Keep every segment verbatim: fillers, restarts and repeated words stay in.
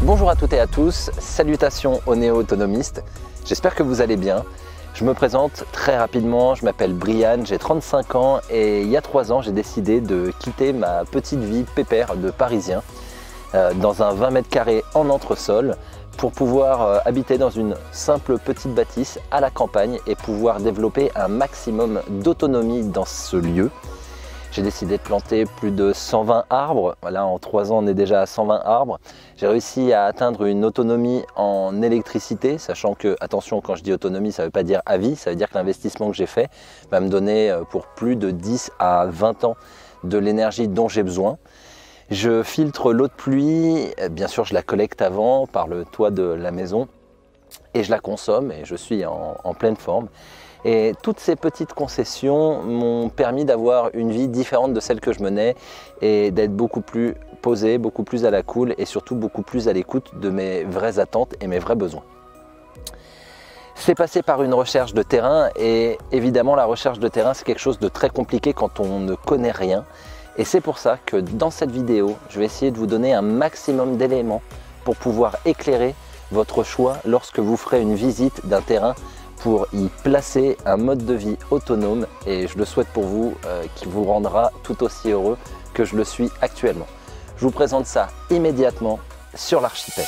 Bonjour à toutes et à tous, salutations aux néo-autonomistes, j'espère que vous allez bien. Je me présente très rapidement, je m'appelle Brian, j'ai trente-cinq ans et il y a trois ans j'ai décidé de quitter ma petite vie pépère de Parisien euh, dans un vingt mètres carrés en entresol pour pouvoir euh, habiter dans une simple petite bâtisse à la campagne et pouvoir développer un maximum d'autonomie dans ce lieu. J'ai décidé de planter plus de cent vingt arbres. Voilà, en trois ans, on est déjà à cent vingt arbres. J'ai réussi à atteindre une autonomie en électricité, sachant que, attention, quand je dis autonomie, ça ne veut pas dire à vie, ça veut dire que l'investissement que j'ai fait va me donner pour plus de dix à vingt ans de l'énergie dont j'ai besoin. Je filtre l'eau de pluie, bien sûr, je la collecte avant par le toit de la maison et je la consomme et je suis en, en pleine forme. Et toutes ces petites concessions m'ont permis d'avoir une vie différente de celle que je menais et d'être beaucoup plus posé, beaucoup plus à la cool et surtout beaucoup plus à l'écoute de mes vraies attentes et mes vrais besoins. C'est passé par une recherche de terrain et évidemment la recherche de terrain c'est quelque chose de très compliqué quand on ne connaît rien. Et c'est pour ça que dans cette vidéo, je vais essayer de vous donner un maximum d'éléments pour pouvoir éclairer votre choix lorsque vous ferez une visite d'un terrain pour y placer un mode de vie autonome et je le souhaite pour vous euh, qui vous rendra tout aussi heureux que je le suis actuellement. Je vous présente ça immédiatement sur l'archipel.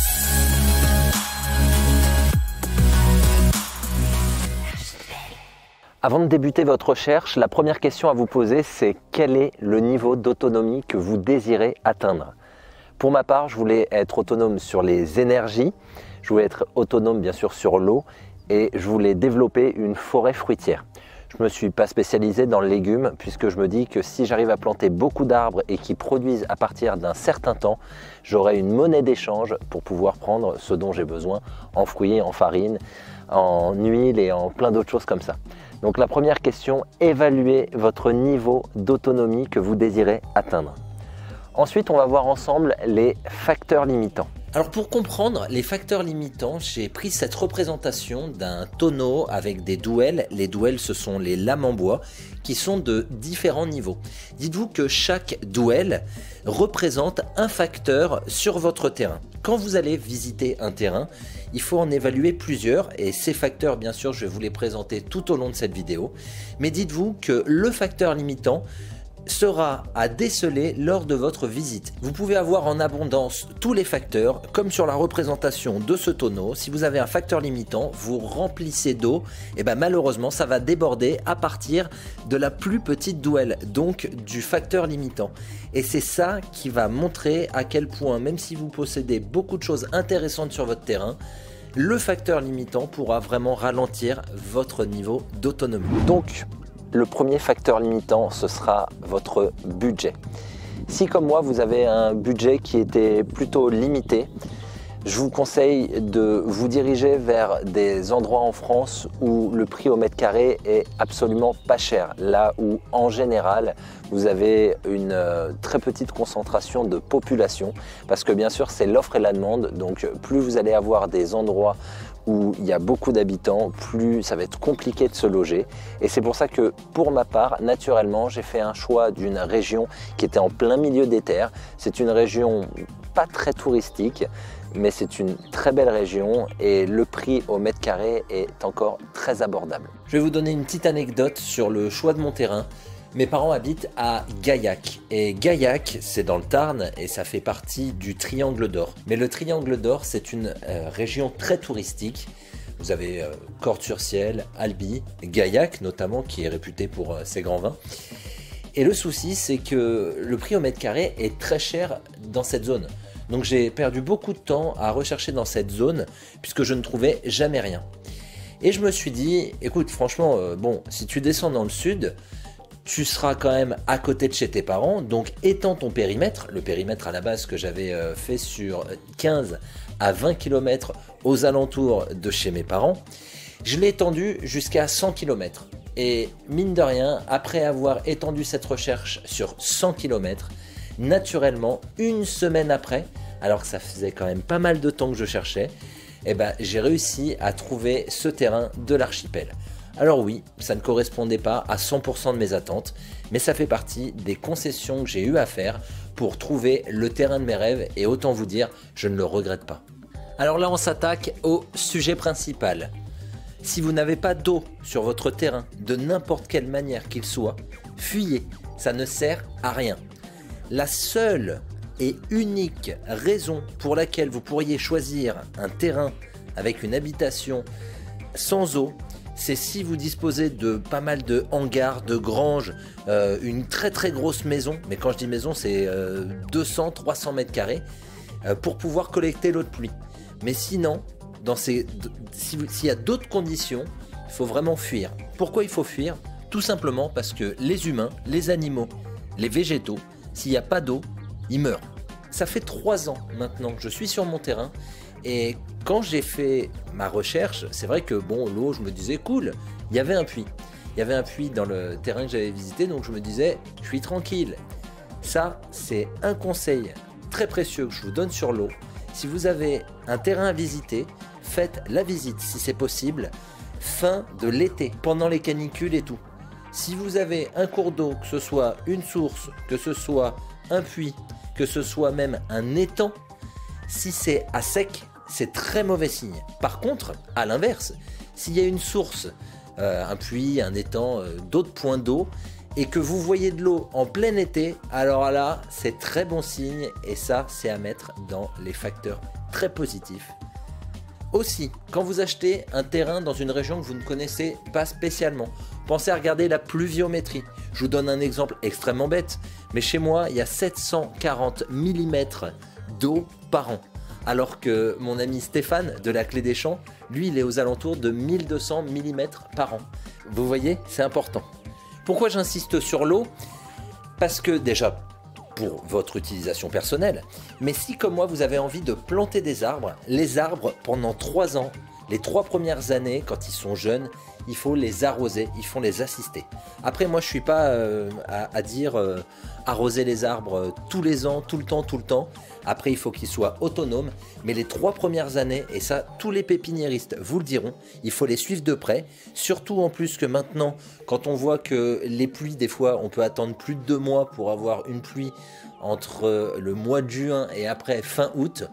Avant de débuter votre recherche, la première question à vous poser c'est quel est le niveau d'autonomie que vous désirez atteindre? Pour ma part, je voulais être autonome sur les énergies, je voulais être autonome bien sûr sur l'eau et je voulais développer une forêt fruitière. Je ne me suis pas spécialisé dans le légume puisque je me dis que si j'arrive à planter beaucoup d'arbres et qui produisent à partir d'un certain temps, j'aurai une monnaie d'échange pour pouvoir prendre ce dont j'ai besoin en fruits, en farine, en huile et en plein d'autres choses comme ça. Donc la première question, évaluez votre niveau d'autonomie que vous désirez atteindre. Ensuite, on va voir ensemble les facteurs limitants. Alors pour comprendre les facteurs limitants, j'ai pris cette représentation d'un tonneau avec des douelles. Les douelles, ce sont les lames en bois qui sont de différents niveaux. Dites-vous que chaque douelle représente un facteur sur votre terrain. Quand vous allez visiter un terrain, il faut en évaluer plusieurs et ces facteurs, bien sûr, je vais vous les présenter tout au long de cette vidéo. Mais dites-vous que le facteur limitant sera à déceler lors de votre visite. Vous pouvez avoir en abondance tous les facteurs, comme sur la représentation de ce tonneau. Si vous avez un facteur limitant, vous remplissez d'eau, et ben malheureusement ça va déborder à partir de la plus petite douelle, donc du facteur limitant. Et c'est ça qui va montrer à quel point, même si vous possédez beaucoup de choses intéressantes sur votre terrain, le facteur limitant pourra vraiment ralentir votre niveau d'autonomie. Donc, le premier facteur limitant, ce sera votre budget. Si comme moi, vous avez un budget qui était plutôt limité, je vous conseille de vous diriger vers des endroits en France où le prix au mètre carré est absolument pas cher. Là où, en général, vous avez une très petite concentration de population. Parce que bien sûr, c'est l'offre et la demande. Donc, plus vous allez avoir des endroits où il y a beaucoup d'habitants, plus ça va être compliqué de se loger. Et c'est pour ça que, pour ma part, naturellement, j'ai fait un choix d'une région qui était en plein milieu des terres. C'est une région pas très touristique, mais c'est une très belle région et le prix au mètre carré est encore très abordable. Je vais vous donner une petite anecdote sur le choix de mon terrain. Mes parents habitent à Gaillac et Gaillac c'est dans le Tarn et ça fait partie du Triangle d'Or. Mais le Triangle d'Or c'est une euh, région très touristique. Vous avez euh, Cordes-sur-Ciel, Albi, Gaillac notamment qui est réputé pour euh, ses grands vins. Et le souci c'est que le prix au mètre carré est très cher dans cette zone. Donc j'ai perdu beaucoup de temps à rechercher dans cette zone puisque je ne trouvais jamais rien. Et je me suis dit, écoute franchement, euh, bon si tu descends dans le sud, tu seras quand même à côté de chez tes parents, donc étends ton périmètre. Le périmètre à la base que j'avais fait sur quinze à vingt kilomètres aux alentours de chez mes parents, je l'ai étendu jusqu'à cent kilomètres. Et mine de rien, après avoir étendu cette recherche sur cent kilomètres, naturellement, une semaine après, alors que ça faisait quand même pas mal de temps que je cherchais, eh ben, j'ai réussi à trouver ce terrain de l'archipel. Alors oui, ça ne correspondait pas à cent pour cent de mes attentes, mais ça fait partie des concessions que j'ai eu à faire pour trouver le terrain de mes rêves et autant vous dire, je ne le regrette pas. Alors là, on s'attaque au sujet principal. Si vous n'avez pas d'eau sur votre terrain, de n'importe quelle manière qu'il soit, fuyez, ça ne sert à rien. La seule et unique raison pour laquelle vous pourriez choisir un terrain avec une habitation sans eau, c'est si vous disposez de pas mal de hangars, de granges, euh, une très très grosse maison, mais quand je dis maison, c'est euh, deux cents à trois cents mètres carrés, euh, pour pouvoir collecter l'eau de pluie. Mais sinon, dans ces, s'il y a d'autres conditions, il faut vraiment fuir. Pourquoi il faut fuir? Tout simplement parce que les humains, les animaux, les végétaux, s'il n'y a pas d'eau, ils meurent. Ça fait trois ans maintenant que je suis sur mon terrain et quand j'ai fait ma recherche, c'est vrai que bon, l'eau, je me disais cool, il y avait un puits. Il y avait un puits dans le terrain que j'avais visité, donc je me disais, je suis tranquille. Ça, c'est un conseil très précieux que je vous donne sur l'eau. Si vous avez un terrain à visiter, faites la visite si c'est possible, fin de l'été, pendant les canicules et tout. Si vous avez un cours d'eau, que ce soit une source, que ce soit un puits, que ce soit même un étang, si c'est à sec, c'est très mauvais signe. Par contre, à l'inverse, s'il y a une source, euh, un puits, un étang, euh, d'autres points d'eau, et que vous voyez de l'eau en plein été, alors là, c'est très bon signe et ça, c'est à mettre dans les facteurs très positifs. Aussi, quand vous achetez un terrain dans une région que vous ne connaissez pas spécialement, pensez à regarder la pluviométrie. Je vous donne un exemple extrêmement bête, mais chez moi, il y a sept cent quarante millimètres d'eau par an. Alors que mon ami Stéphane de la Clé des Champs, lui, il est aux alentours de mille deux cents millimètres par an. Vous voyez, c'est important. Pourquoi j'insiste sur l'eau? Parce que déjà, pour votre utilisation personnelle, mais si comme moi vous avez envie de planter des arbres, les arbres pendant trois ans, les trois premières années quand ils sont jeunes, il faut les arroser, il faut les assister. Après moi je suis pas euh, à, à dire euh, arroser les arbres tous les ans, tout le temps, tout le temps. Après il faut qu'ils soient autonomes, mais les trois premières années, et ça tous les pépiniéristes vous le diront, il faut les suivre de près, surtout en plus que maintenant, quand on voit que les pluies, des fois on peut attendre plus de deux mois pour avoir une pluie entre le mois de juin et après fin août,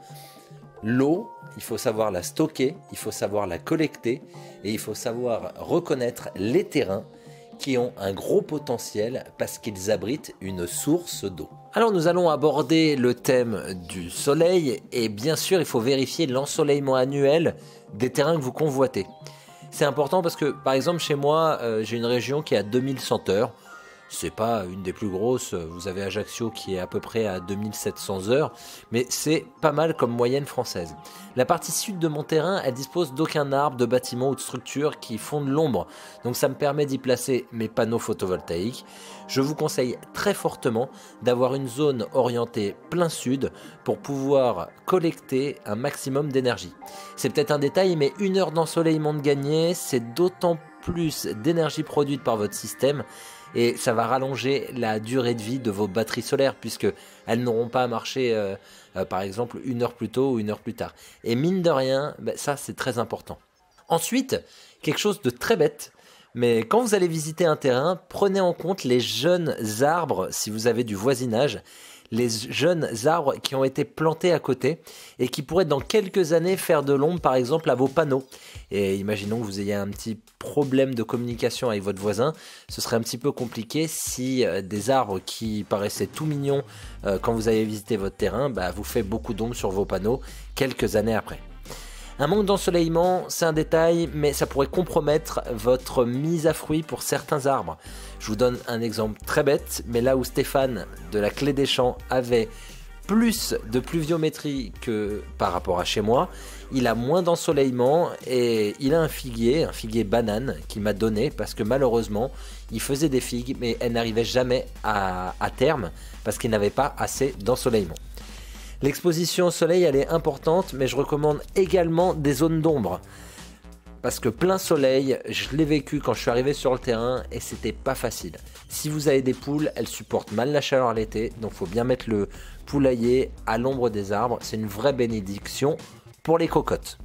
l'eau, il faut savoir la stocker, il faut savoir la collecter et il faut savoir reconnaître les terrains qui ont un gros potentiel parce qu'ils abritent une source d'eau. Alors nous allons aborder le thème du soleil et bien sûr il faut vérifier l'ensoleillement annuel des terrains que vous convoitez. C'est important parce que par exemple chez moi euh, j'ai une région qui est à deux mille cent heures. C'est pas une des plus grosses, vous avez Ajaccio qui est à peu près à deux mille sept cents heures, mais c'est pas mal comme moyenne française. La partie sud de mon terrain, elle dispose d'aucun arbre, de bâtiment ou de structure qui font de l'ombre, donc ça me permet d'y placer mes panneaux photovoltaïques. Je vous conseille très fortement d'avoir une zone orientée plein sud pour pouvoir collecter un maximum d'énergie. C'est peut-être un détail, mais une heure d'ensoleillement de gagné, c'est d'autant plus d'énergie produite par votre système et ça va rallonger la durée de vie de vos batteries solaires puisque elles n'auront pas à marcher euh, euh, par exemple une heure plus tôt ou une heure plus tard. Et mine de rien, ben, ça c'est très important. Ensuite, quelque chose de très bête, mais quand vous allez visiter un terrain, prenez en compte les jeunes arbres si vous avez du voisinage, les jeunes arbres qui ont été plantés à côté et qui pourraient dans quelques années faire de l'ombre par exemple à vos panneaux. Et imaginons que vous ayez un petit problème de communication avec votre voisin, ce serait un petit peu compliqué si euh, des arbres qui paraissaient tout mignons euh, quand vous avez visité votre terrain, bah, vous fait beaucoup d'ombre sur vos panneaux quelques années après. Un manque d'ensoleillement, c'est un détail, mais ça pourrait compromettre votre mise à fruit pour certains arbres. Je vous donne un exemple très bête, mais là où Stéphane de la Clé des Champs avait plus de pluviométrie que par rapport à chez moi, il a moins d'ensoleillement et il a un figuier, un figuier banane qu'il m'a donné parce que malheureusement, il faisait des figues, mais elles n'arrivaient jamais à, à terme parce qu'il n'avait pas assez d'ensoleillement. L'exposition au soleil, elle est importante, mais je recommande également des zones d'ombre. Parce que plein soleil, je l'ai vécu quand je suis arrivé sur le terrain et c'était pas facile. Si vous avez des poules, elles supportent mal la chaleur l'été, donc il faut bien mettre le poulailler à l'ombre des arbres. C'est une vraie bénédiction pour les cocottes.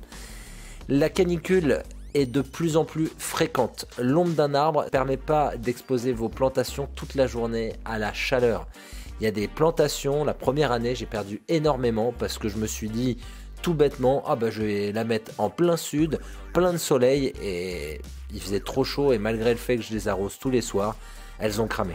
La canicule est de plus en plus fréquente. L'ombre d'un arbre ne permet pas d'exposer vos plantations toute la journée à la chaleur. Il y a des plantations, la première année j'ai perdu énormément parce que je me suis dit tout bêtement, ah bah je vais la mettre en plein sud, plein de soleil, et il faisait trop chaud et malgré le fait que je les arrose tous les soirs, elles ont cramé.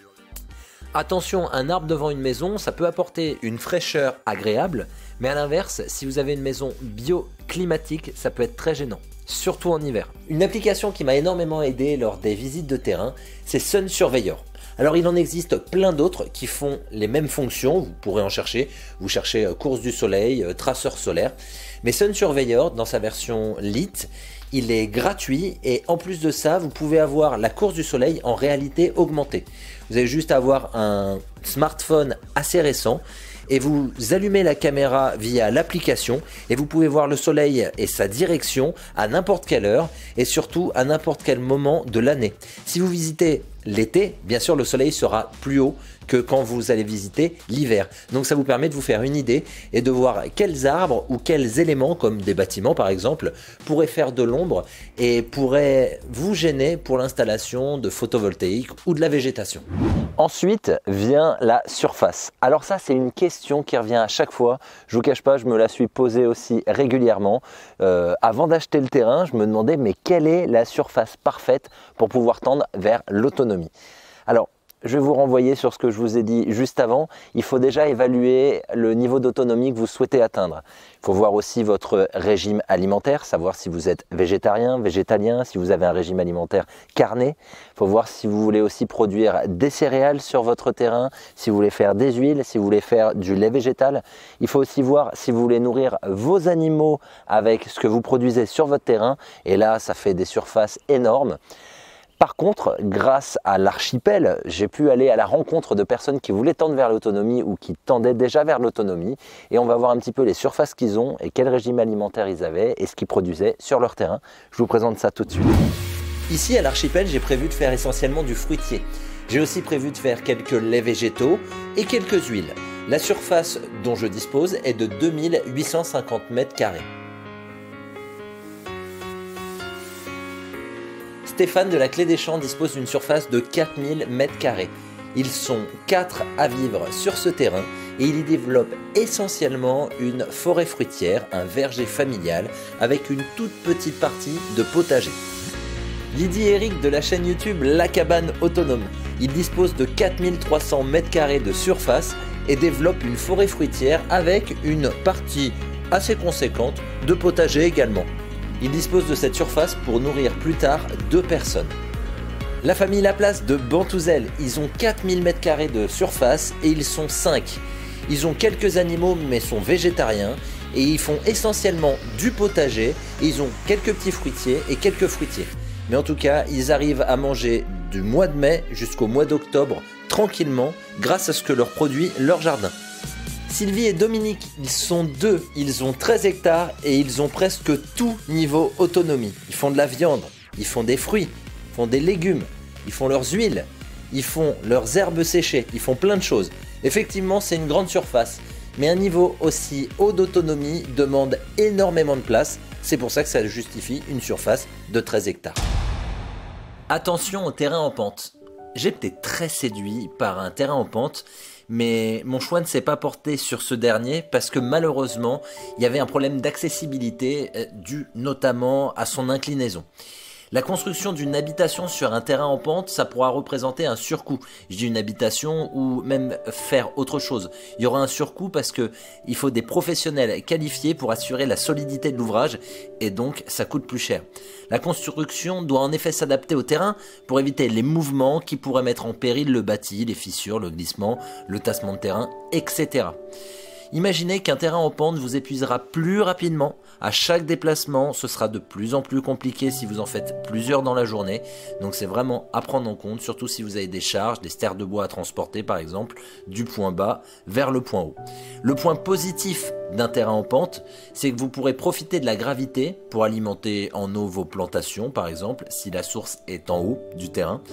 Attention, un arbre devant une maison, ça peut apporter une fraîcheur agréable, mais à l'inverse, si vous avez une maison bioclimatique, ça peut être très gênant, surtout en hiver. Une application qui m'a énormément aidé lors des visites de terrain, c'est Sun Surveyor. Alors il en existe plein d'autres qui font les mêmes fonctions, vous pourrez en chercher, vous cherchez course du soleil, traceur solaire, mais Sun Surveyor dans sa version Lite, il est gratuit et en plus de ça, vous pouvez avoir la course du soleil en réalité augmentée. Vous avez juste à avoir un smartphone assez récent et vous allumez la caméra via l'application et vous pouvez voir le soleil et sa direction à n'importe quelle heure et surtout à n'importe quel moment de l'année. Si vous visitez l'été, bien sûr le soleil sera plus haut que quand vous allez visiter l'hiver. Donc ça vous permet de vous faire une idée et de voir quels arbres ou quels éléments, comme des bâtiments par exemple, pourraient faire de l'ombre et pourraient vous gêner pour l'installation de photovoltaïque ou de la végétation. Ensuite vient la surface. Alors ça c'est une question qui revient à chaque fois. Je vous cache pas, je me la suis posée aussi régulièrement. Euh, avant d'acheter le terrain, je me demandais mais quelle est la surface parfaite pour pouvoir tendre vers l'autonomie. Alors je vais vous renvoyer sur ce que je vous ai dit juste avant. Il faut déjà évaluer le niveau d'autonomie que vous souhaitez atteindre. Il faut voir aussi votre régime alimentaire, savoir si vous êtes végétarien, végétalien, si vous avez un régime alimentaire carné. Il faut voir si vous voulez aussi produire des céréales sur votre terrain, si vous voulez faire des huiles, si vous voulez faire du lait végétal. Il faut aussi voir si vous voulez nourrir vos animaux avec ce que vous produisez sur votre terrain. Et là, ça fait des surfaces énormes. Par contre, grâce à l'archipel, j'ai pu aller à la rencontre de personnes qui voulaient tendre vers l'autonomie ou qui tendaient déjà vers l'autonomie. Et on va voir un petit peu les surfaces qu'ils ont et quel régime alimentaire ils avaient et ce qu'ils produisaient sur leur terrain. Je vous présente ça tout de suite. Ici à l'archipel, j'ai prévu de faire essentiellement du fruitier. J'ai aussi prévu de faire quelques laits végétaux et quelques huiles. La surface dont je dispose est de deux mille huit cent cinquante mètres carrés. Stéphane de la Clé des Champs dispose d'une surface de quatre mille mètres carrés. Ils sont quatre à vivre sur ce terrain et il y développe essentiellement une forêt fruitière, un verger familial avec une toute petite partie de potager. Lydie et Eric de la chaîne YouTube La Cabane Autonome. Il dispose de quatre mille trois cents mètres carrés de surface et développe une forêt fruitière avec une partie assez conséquente de potager également. Il dispose de cette surface pour nourrir plus tard deux personnes. La famille Laplace de Bantouzel, ils ont quatre mille mètres carrés de surface et ils sont cinq. Ils ont quelques animaux mais sont végétariens et ils font essentiellement du potager et ils ont quelques petits fruitiers et quelques fruitiers. Mais en tout cas, ils arrivent à manger du mois de mai jusqu'au mois d'octobre tranquillement grâce à ce que leur produit leur jardin. Sylvie et Dominique, ils sont deux, ils ont treize hectares et ils ont presque tout niveau autonomie. Ils font de la viande, ils font des fruits, ils font des légumes, ils font leurs huiles, ils font leurs herbes séchées, ils font plein de choses. Effectivement, c'est une grande surface, mais un niveau aussi haut d'autonomie demande énormément de place. C'est pour ça que ça justifie une surface de treize hectares. Attention au terrain en pente. J'ai été très séduit par un terrain en pente, mais mon choix ne s'est pas porté sur ce dernier parce que malheureusement, il y avait un problème d'accessibilité dû notamment à son inclinaison. La construction d'une habitation sur un terrain en pente, ça pourra représenter un surcoût. Je dis une habitation ou même faire autre chose. Il y aura un surcoût parce que il faut des professionnels qualifiés pour assurer la solidité de l'ouvrage et donc ça coûte plus cher. La construction doit en effet s'adapter au terrain pour éviter les mouvements qui pourraient mettre en péril le bâti, les fissures, le glissement, le tassement de terrain, et cetera. Imaginez qu'un terrain en pente vous épuisera plus rapidement. À chaque déplacement, ce sera de plus en plus compliqué si vous en faites plusieurs dans la journée. Donc c'est vraiment à prendre en compte, surtout si vous avez des charges, des stères de bois à transporter par exemple, du point bas vers le point haut. Le point positif d'un terrain en pente, c'est que vous pourrez profiter de la gravité pour alimenter en eau vos plantations par exemple, si la source est en haut du terrain.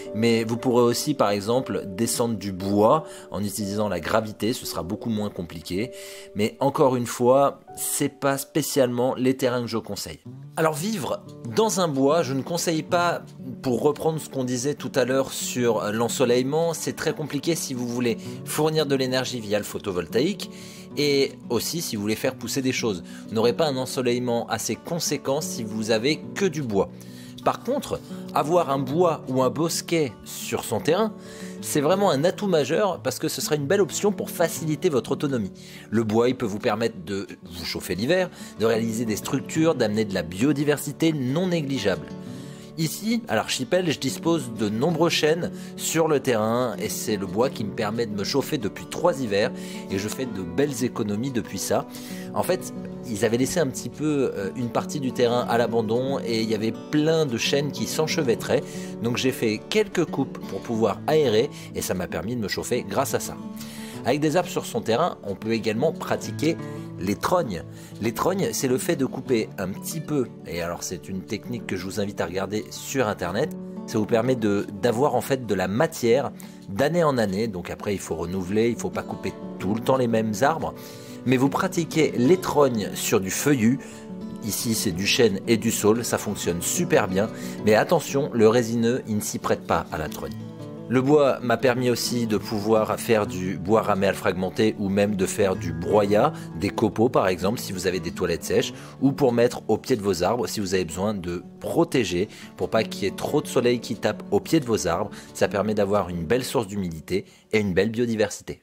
Mais vous pourrez aussi par exemple descendre du bois en utilisant la gravité, ce sera beaucoup moins compliqué. Mais encore une fois, c'est pas spécialement les terrains que je conseille. Alors vivre dans un bois, je ne conseille pas, pour reprendre ce qu'on disait tout à l'heure sur l'ensoleillement, c'est très compliqué si vous voulez fournir de l'énergie via le photovoltaïque et aussi si vous voulez faire pousser des choses. Vous n'aurez pas un ensoleillement assez conséquent si vous avez que du bois. Par contre, avoir un bois ou un bosquet sur son terrain, c'est vraiment un atout majeur parce que ce sera une belle option pour faciliter votre autonomie. Le bois, il peut vous permettre de vous chauffer l'hiver, de réaliser des structures, d'amener de la biodiversité non négligeable. Ici, à l'archipel, je dispose de nombreux chênes sur le terrain et c'est le bois qui me permet de me chauffer depuis trois hivers et je fais de belles économies depuis ça. En fait, ils avaient laissé un petit peu une partie du terrain à l'abandon et il y avait plein de chênes qui s'enchevêtraient. Donc j'ai fait quelques coupes pour pouvoir aérer et ça m'a permis de me chauffer grâce à ça. Avec des arbres sur son terrain, on peut également pratiquer les trognes. Les trognes, c'est le fait de couper un petit peu, et alors c'est une technique que je vous invite à regarder sur internet, ça vous permet de, d'avoir en fait de la matière d'année en année, donc après il faut renouveler, il ne faut pas couper tout le temps les mêmes arbres, mais vous pratiquez les trognes sur du feuillu. Ici c'est du chêne et du saule, ça fonctionne super bien, mais attention, le résineux il ne s'y prête pas à la trogne. Le bois m'a permis aussi de pouvoir faire du bois raméal fragmenté ou même de faire du broyat, des copeaux par exemple si vous avez des toilettes sèches ou pour mettre au pied de vos arbres si vous avez besoin de protéger pour pas qu'il y ait trop de soleil qui tape au pied de vos arbres. Ça permet d'avoir une belle source d'humidité et une belle biodiversité.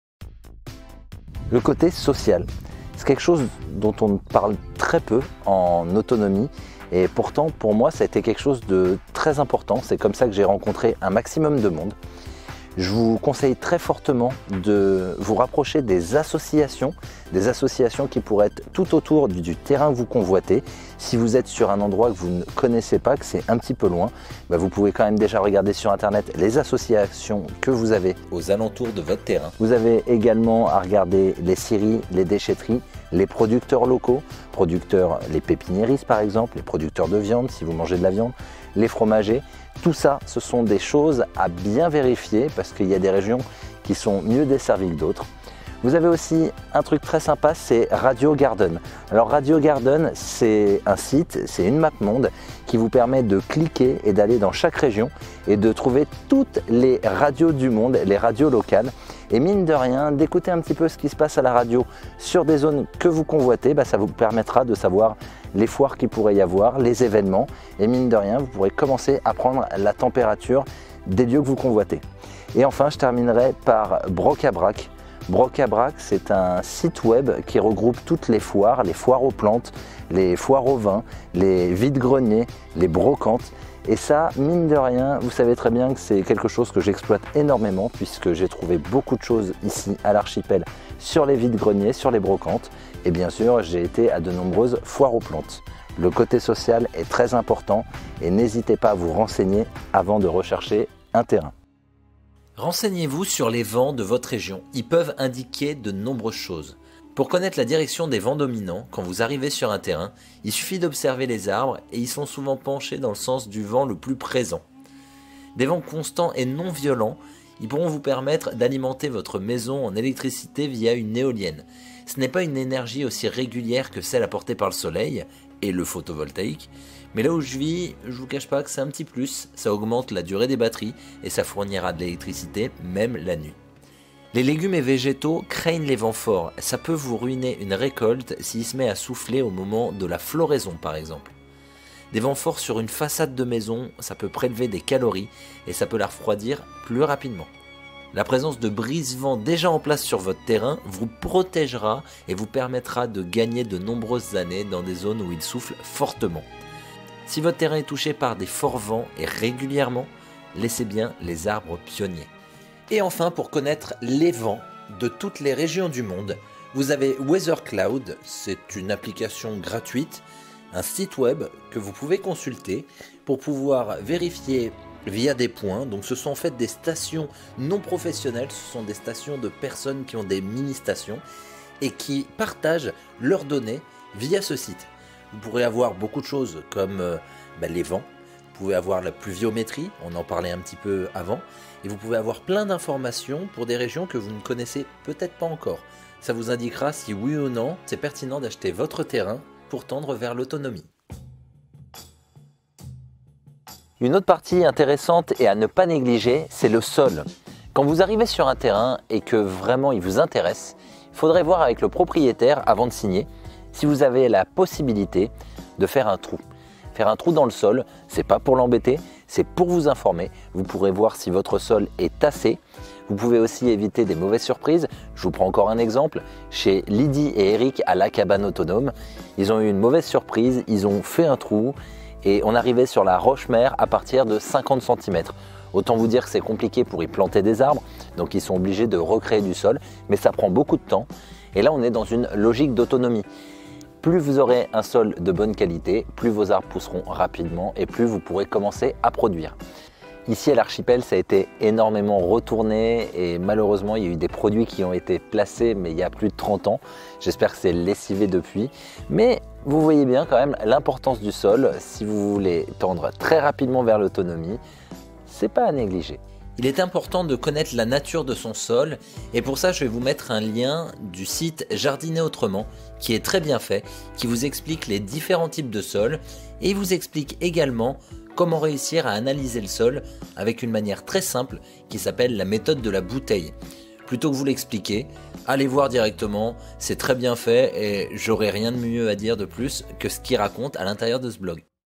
Le côté social, c'est quelque chose dont on parle très peu en autonomie. Et pourtant, pour moi, ça a été quelque chose de très important. C'est comme ça que j'ai rencontré un maximum de monde. Je vous conseille très fortement de vous rapprocher des associations, des associations qui pourraient être tout autour du, du terrain que vous convoitez. Si vous êtes sur un endroit que vous ne connaissez pas, que c'est un petit peu loin, bah vous pouvez quand même déjà regarder sur internet les associations que vous avez aux alentours de votre terrain. Vous avez également à regarder les scieries, les déchetteries, les producteurs locaux, producteurs, les pépiniéristes par exemple, les producteurs de viande si vous mangez de la viande, les fromagers. Tout ça, ce sont des choses à bien vérifier parce qu'il y a des régions qui sont mieux desservies que d'autres. Vous avez aussi un truc très sympa, c'est Radio Garden. Alors Radio Garden, c'est un site, c'est une map monde qui vous permet de cliquer et d'aller dans chaque région et de trouver toutes les radios du monde, les radios locales. Et mine de rien, d'écouter un petit peu ce qui se passe à la radio sur des zones que vous convoitez, bah ça vous permettra de savoir les foires qu'il pourrait y avoir, les événements. Et mine de rien, vous pourrez commencer à prendre la température des lieux que vous convoitez. Et enfin, je terminerai par Broc-à-Brac. Broc-à-Brac, c'est un site web qui regroupe toutes les foires, les foires aux plantes, les foires au vin, les vides-greniers, les brocantes. Et ça, mine de rien, vous savez très bien que c'est quelque chose que j'exploite énormément puisque j'ai trouvé beaucoup de choses ici à l'archipel sur les vides-greniers, sur les brocantes. Et bien sûr, j'ai été à de nombreuses foires aux plantes. Le côté social est très important et n'hésitez pas à vous renseigner avant de rechercher un terrain. Renseignez-vous sur les vents de votre région. Ils peuvent indiquer de nombreuses choses. Pour connaître la direction des vents dominants, quand vous arrivez sur un terrain, il suffit d'observer les arbres et ils sont souvent penchés dans le sens du vent le plus présent. Des vents constants et non violents, ils pourront vous permettre d'alimenter votre maison en électricité via une éolienne. Ce n'est pas une énergie aussi régulière que celle apportée par le soleil et le photovoltaïque, mais là où je vis, je vous cache pas que c'est un petit plus, ça augmente la durée des batteries et ça fournira de l'électricité même la nuit. Les légumes et végétaux craignent les vents forts, ça peut vous ruiner une récolte s'il se met à souffler au moment de la floraison par exemple. Des vents forts sur une façade de maison, ça peut prélever des calories et ça peut la refroidir plus rapidement. La présence de brise-vent déjà en place sur votre terrain vous protégera et vous permettra de gagner de nombreuses années dans des zones où il souffle fortement. Si votre terrain est touché par des forts vents et régulièrement, laissez bien les arbres pionniers. Et enfin, pour connaître les vents de toutes les régions du monde, vous avez Weather Cloud, c'est une application gratuite, un site web que vous pouvez consulter pour pouvoir vérifier via des points. Donc ce sont en fait des stations non professionnelles, ce sont des stations de personnes qui ont des mini-stations et qui partagent leurs données via ce site. Vous pourrez avoir beaucoup de choses comme euh, bah, les vents, pouvez avoir la pluviométrie, on en parlait un petit peu avant, et vous pouvez avoir plein d'informations pour des régions que vous ne connaissez peut-être pas encore. Ça vous indiquera si oui ou non c'est pertinent d'acheter votre terrain pour tendre vers l'autonomie. Une autre partie intéressante et à ne pas négliger, c'est le sol. Quand vous arrivez sur un terrain et que vraiment il vous intéresse, il faudrait voir avec le propriétaire avant de signer si vous avez la possibilité de faire un trou. Faire un trou dans le sol, c'est pas pour l'embêter, c'est pour vous informer. Vous pourrez voir si votre sol est tassé. Vous pouvez aussi éviter des mauvaises surprises. Je vous prends encore un exemple. Chez Lydie et Eric à la cabane autonome, ils ont eu une mauvaise surprise, ils ont fait un trou et on arrivait sur la roche-mère à partir de cinquante centimètres. Autant vous dire que c'est compliqué pour y planter des arbres, donc ils sont obligés de recréer du sol, mais ça prend beaucoup de temps. Et là, on est dans une logique d'autonomie. Plus vous aurez un sol de bonne qualité, plus vos arbres pousseront rapidement et plus vous pourrez commencer à produire. Ici à l'archipel, ça a été énormément retourné et malheureusement, il y a eu des produits qui ont été placés, mais il y a plus de trente ans. J'espère que c'est lessivé depuis. Mais vous voyez bien quand même l'importance du sol. Si vous voulez tendre très rapidement vers l'autonomie, c'est pas à négliger. Il est important de connaître la nature de son sol et pour ça je vais vous mettre un lien du site Jardiner Autrement qui est très bien fait, qui vous explique les différents types de sols et il vous explique également comment réussir à analyser le sol avec une manière très simple qui s'appelle la méthode de la bouteille. Plutôt que vous l'expliquer, allez voir directement, c'est très bien fait et j'aurai rien de mieux à dire de plus que ce qu'il raconte à l'intérieur de ce blog.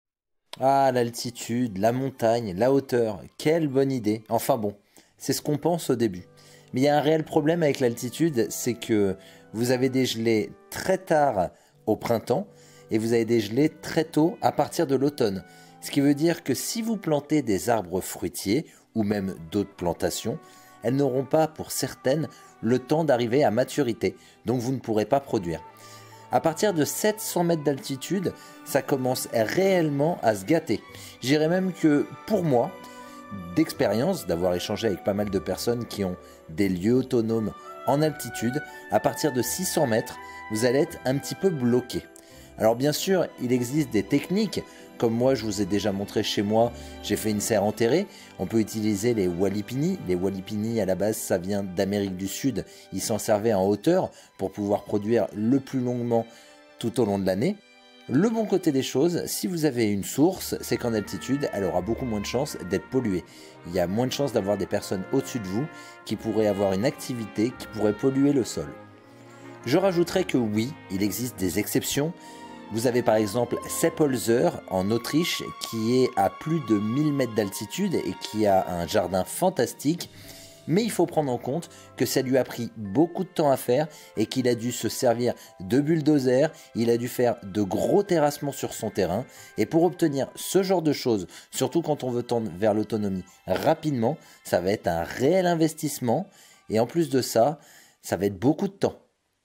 Ah, l'altitude, la montagne, la hauteur, quelle bonne idée. Enfin bon, c'est ce qu'on pense au début. Mais il y a un réel problème avec l'altitude, c'est que vous avez des gelées très tard au printemps et vous avez des gelées très tôt à partir de l'automne. Ce qui veut dire que si vous plantez des arbres fruitiers ou même d'autres plantations, elles n'auront pas pour certaines le temps d'arriver à maturité, donc vous ne pourrez pas produire. À partir de sept cents mètres d'altitude, ça commence réellement à se gâter. Je dirais même que pour moi, d'expérience, d'avoir échangé avec pas mal de personnes qui ont des lieux autonomes en altitude, à partir de six cents mètres, vous allez être un petit peu bloqué. Alors bien sûr, il existe des techniques, comme moi je vous ai déjà montré chez moi, j'ai fait une serre enterrée. On peut utiliser les walipini. Les walipini à la base ça vient d'Amérique du Sud, ils s'en servaient en hauteur pour pouvoir produire le plus longuement tout au long de l'année. Le bon côté des choses, si vous avez une source, c'est qu'en altitude, elle aura beaucoup moins de chances d'être polluée. Il y a moins de chances d'avoir des personnes au-dessus de vous qui pourraient avoir une activité qui pourrait polluer le sol. Je rajouterais que oui, il existe des exceptions. Vous avez par exemple Seppelzer en Autriche qui est à plus de mille mètres d'altitude et qui a un jardin fantastique. Mais il faut prendre en compte que ça lui a pris beaucoup de temps à faire et qu'il a dû se servir de bulldozer, il a dû faire de gros terrassements sur son terrain. Et pour obtenir ce genre de choses, surtout quand on veut tendre vers l'autonomie rapidement, ça va être un réel investissement et en plus de ça, ça va être beaucoup de temps.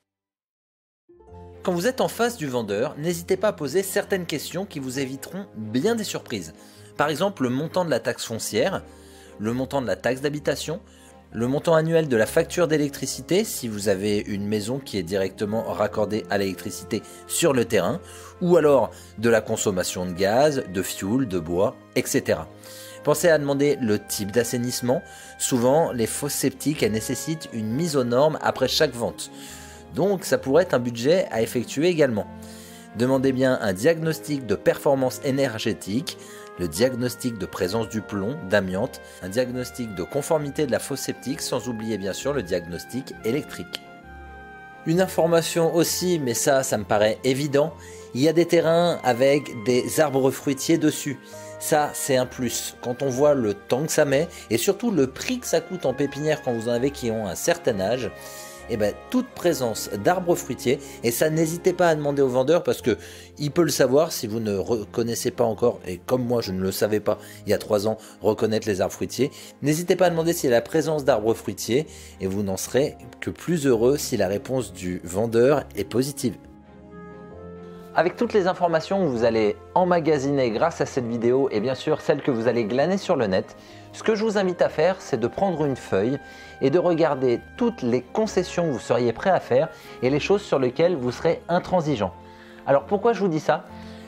Quand vous êtes en face du vendeur, n'hésitez pas à poser certaines questions qui vous éviteront bien des surprises. Par exemple, le montant de la taxe foncière, le montant de la taxe d'habitation, le montant annuel de la facture d'électricité si vous avez une maison qui est directement raccordée à l'électricité sur le terrain, ou alors de la consommation de gaz, de fioul, de bois, et cetera. Pensez à demander le type d'assainissement. Souvent, les fosses septiques elles nécessitent une mise aux normes après chaque vente. Donc ça pourrait être un budget à effectuer également. Demandez bien un diagnostic de performance énergétique, le diagnostic de présence du plomb, d'amiante, un diagnostic de conformité de la fosse septique, sans oublier bien sûr le diagnostic électrique. Une information aussi, mais ça, ça me paraît évident, il y a des terrains avec des arbres fruitiers dessus. Ça, c'est un plus. Quand on voit le temps que ça met, et surtout le prix que ça coûte en pépinière quand vous en avez qui ont un certain âge, et bien, toute présence d'arbres fruitiers, et ça n'hésitez pas à demander au vendeur parce que il peut le savoir si vous ne reconnaissez pas encore, et comme moi je ne le savais pas il y a trois ans, reconnaître les arbres fruitiers, n'hésitez pas à demander s'il y a la présence d'arbres fruitiers et vous n'en serez que plus heureux si la réponse du vendeur est positive. Avec toutes les informations que vous allez emmagasiner grâce à cette vidéo et bien sûr celles que vous allez glaner sur le net, ce que je vous invite à faire, c'est de prendre une feuille et de regarder toutes les concessions que vous seriez prêt à faire et les choses sur lesquelles vous serez intransigeant. Alors pourquoi je vous dis ça?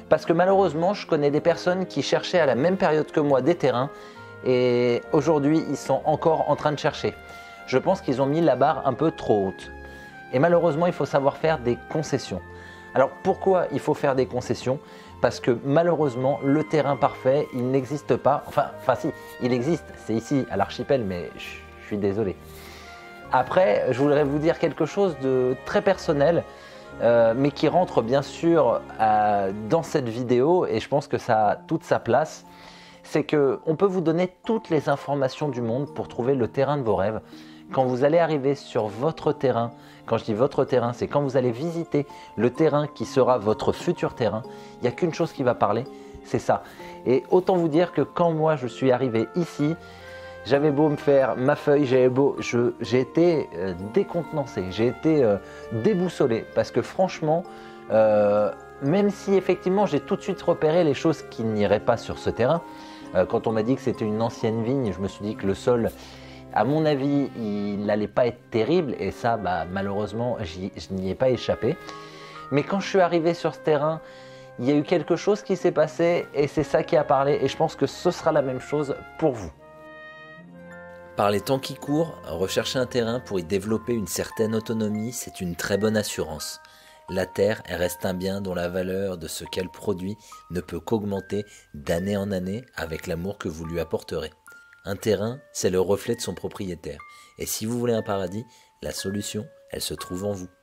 Parce que malheureusement, je connais des personnes qui cherchaient à la même période que moi des terrains et aujourd'hui, ils sont encore en train de chercher. Je pense qu'ils ont mis la barre un peu trop haute. Et malheureusement, il faut savoir faire des concessions. Alors pourquoi il faut faire des concessions? Parce que malheureusement, le terrain parfait, il n'existe pas. Enfin, enfin si, il existe, c'est ici à l'archipel, mais je suis désolé. Après, je voudrais vous dire quelque chose de très personnel, euh, mais qui rentre bien sûr euh, dans cette vidéo, et je pense que ça a toute sa place. C'est qu'on peut vous donner toutes les informations du monde pour trouver le terrain de vos rêves. Quand vous allez arriver sur votre terrain, quand je dis votre terrain, c'est quand vous allez visiter le terrain qui sera votre futur terrain, il n'y a qu'une chose qui va parler, c'est ça. Et autant vous dire que quand moi je suis arrivé ici, j'avais beau me faire ma feuille, j'avais beau, je, j'ai été euh, décontenancé, j'ai été euh, déboussolé parce que franchement, euh, même si effectivement j'ai tout de suite repéré les choses qui n'iraient pas sur ce terrain, euh, quand on m'a dit que c'était une ancienne vigne, je me suis dit que le sol, à mon avis, il n'allait pas être terrible et ça, bah, malheureusement, j'y, je n'y ai pas échappé. Mais quand je suis arrivé sur ce terrain, il y a eu quelque chose qui s'est passé et c'est ça qui a parlé et je pense que ce sera la même chose pour vous. Par les temps qui courent, rechercher un terrain pour y développer une certaine autonomie, c'est une très bonne assurance. La terre, elle reste un bien dont la valeur de ce qu'elle produit ne peut qu'augmenter d'année en année avec l'amour que vous lui apporterez. Un terrain, c'est le reflet de son propriétaire. Et si vous voulez un paradis, la solution, elle se trouve en vous.